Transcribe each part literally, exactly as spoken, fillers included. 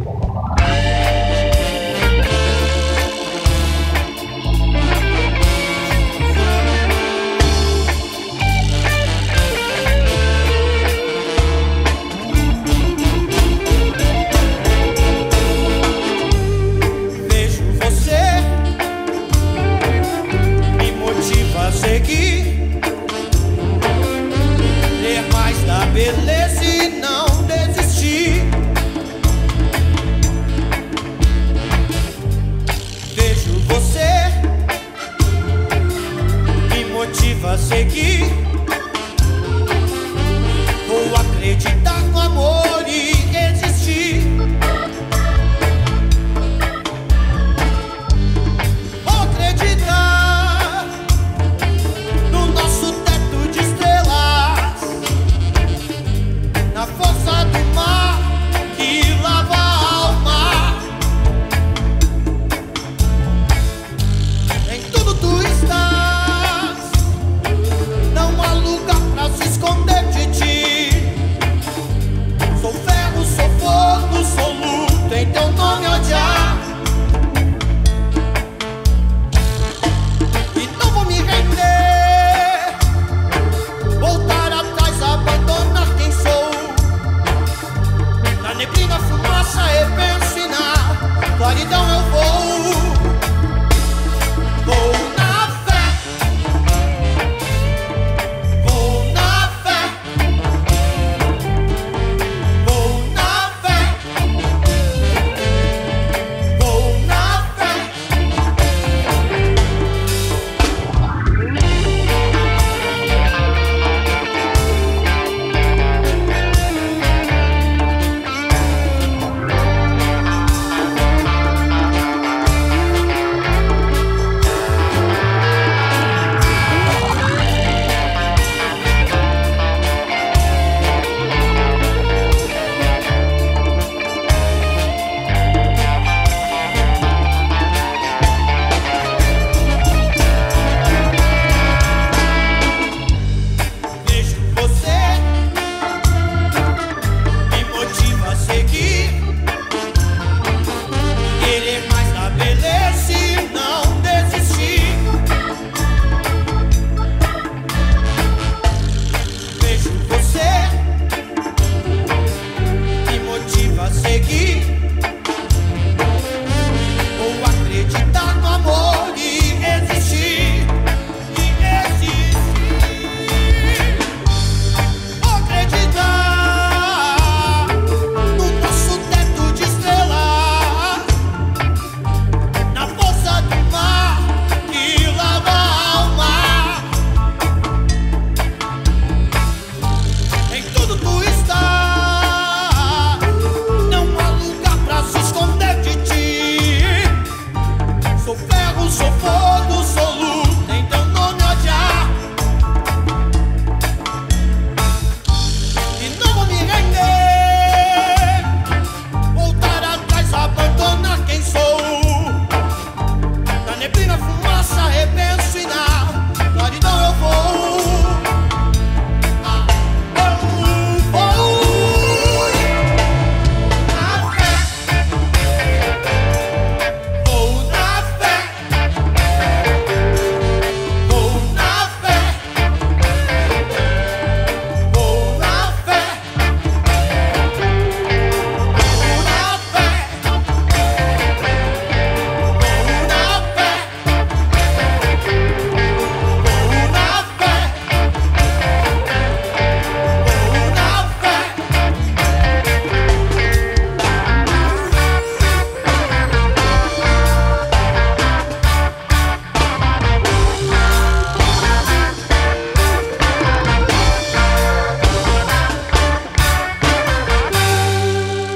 Beleza e não desistir. Vejo você, me motiva a seguir. Vou acreditar no amor e resistir. Vou acreditar no nosso teto de estrelas, na força do mar que lava a alma. Em tudo tu estás, não há lugar pra se esconder de ti. Sou ferro, sou fogo, sou luto, em teu nome odiar. E não vou me render, voltar atrás, abandonar quem sou. Na neblina, fumaça, repenso e na claridão eu vou. Vou na fé, vou na fé, vou na fé, vou na fé.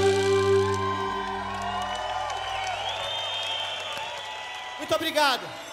Muito obrigado.